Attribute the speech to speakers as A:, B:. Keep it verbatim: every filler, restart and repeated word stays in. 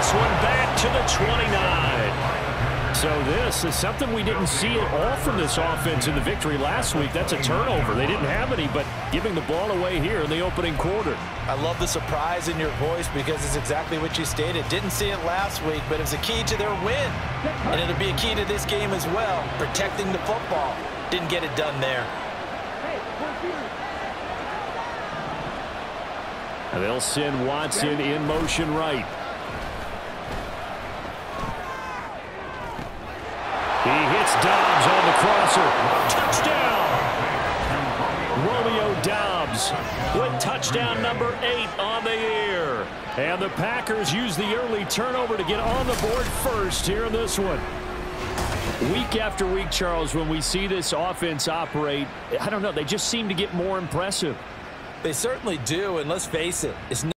A: this one back to the twenty-nine. So this is something we didn't see at all from this offense in the victory last week. That's a turnover. They didn't have any, but giving the ball away here in the opening quarter.
B: I love the surprise in your voice because it's exactly what you stated. Didn't see it last week, but it was a key to their win. And it'll be a key to this game as well, protecting the football. Didn't get it done there.
A: And they'll send Watson in motion right. He hits Dobbs on the crosser. Touchdown! Romeo Dobbs with touchdown number eight on the year. And the Packers use the early turnover to get on the board first here in this one. Week after week, Charles, when we see this offense operate, I don't know, they just seem to get more impressive.
B: They certainly do, and let's face it, it's not